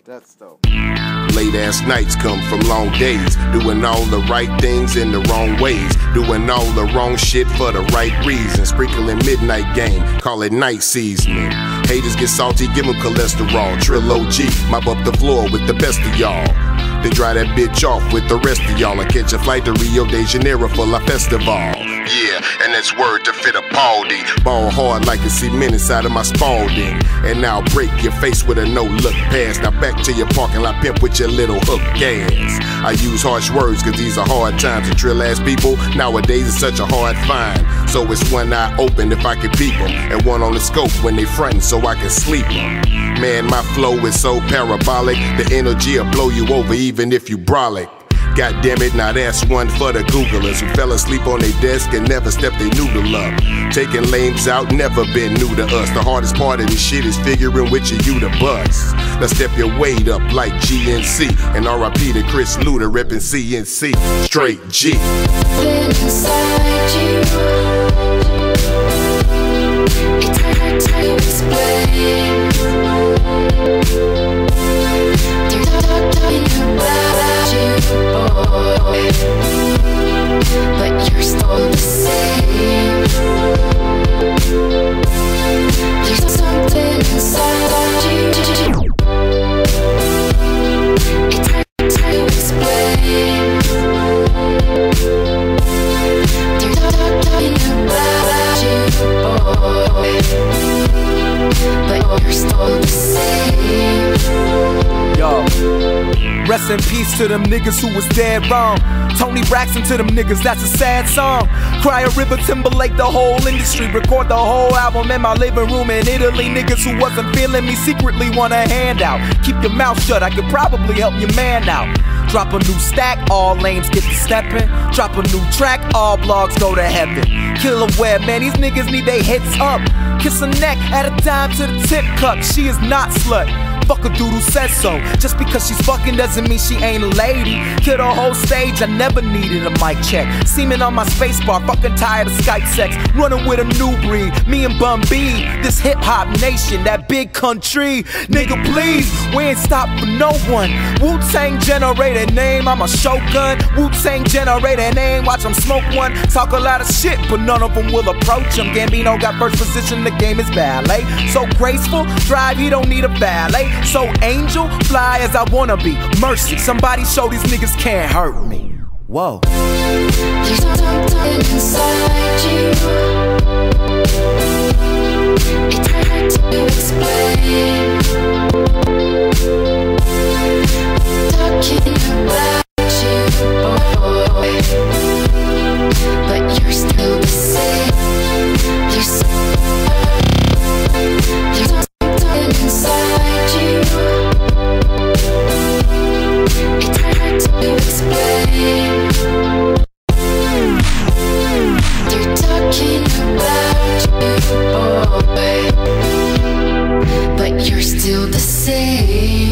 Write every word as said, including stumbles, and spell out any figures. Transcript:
That's dope. Late ass nights come from long days, doing all the right things in the wrong ways, doing all the wrong shit for the right reasons. Sprinkling midnight game, call it night seasoning. Haters get salty, give them cholesterol. Trill O G, mop up the floor with the best of y'all. Then dry that bitch off with the rest of y'all and catch a flight to Rio de Janeiro for La Festival. Yeah, and that's word to fit a baldy. Ball hard like a cement inside of my Spalding. And now break your face with a no-look pass. Now back to your parking lot, pimp, with your little hook gas. I use harsh words cause these are hard times. And trill-ass people nowadays is such a hard find. So it's one eye open if I can peep them, and one on the scope when they frontin' so I can sleep them. Man, my flow is so parabolic, the energy will blow you over even if you brolic. God damn it, now that's one for the Googlers who fell asleep on their desk and never stepped their noodle up. Taking lames out, never been new to us. The hardest part of this shit is figuring which of you the bust. Now step your weight up like G N C, and R I P to Chris Luda reppin' C N C. Straight G. Inside you, it's hard to explain. There's nothing about you, boy, but you're still the same. There's something inside you, it's hard to explain. There's nothing about you, boy, but you're still the same. Yo, rest in peace to them niggas who was dead wrong. Tony Braxton to them niggas, that's a sad song. Cry a river, Timberlake, the whole industry. Record the whole album in my living room in Italy. Niggas who wasn't feeling me secretly want a handout. Keep your mouth shut, I could probably help your man out. Drop a new stack, all lanes get to steppin'. Drop a new track, all blogs go to heaven. Killer Web, man, these niggas need they hits up. Kiss her neck, add a dime to the tip cup. She is not slut. Fuck a dude who says so. Just because she's fucking doesn't mean she ain't a lady. Kill the whole stage, I never needed a mic check. Semen on my spacebar, fucking tired of Skype sex. Running with a new breed, me and Bun-B. This hip-hop nation, that big country. Nigga, please, we ain't stop for no one. Wu-Tang generator name, I'm a shogun. Wu-Tang generator name, watch them smoke one. Talk a lot of shit, but none of them will approach him. Gambino got first position, the game is ballet. So graceful, drive, he don't need a valet. So angel, fly as I wanna be. Mercy, somebody show these niggas can't hurt me. Whoa. There's something inside you, it's hard to explain. Talking about you, boy, but you're still the same. There's something inside you, it's hard to explain. They're talking about you, boy, but you're still the same.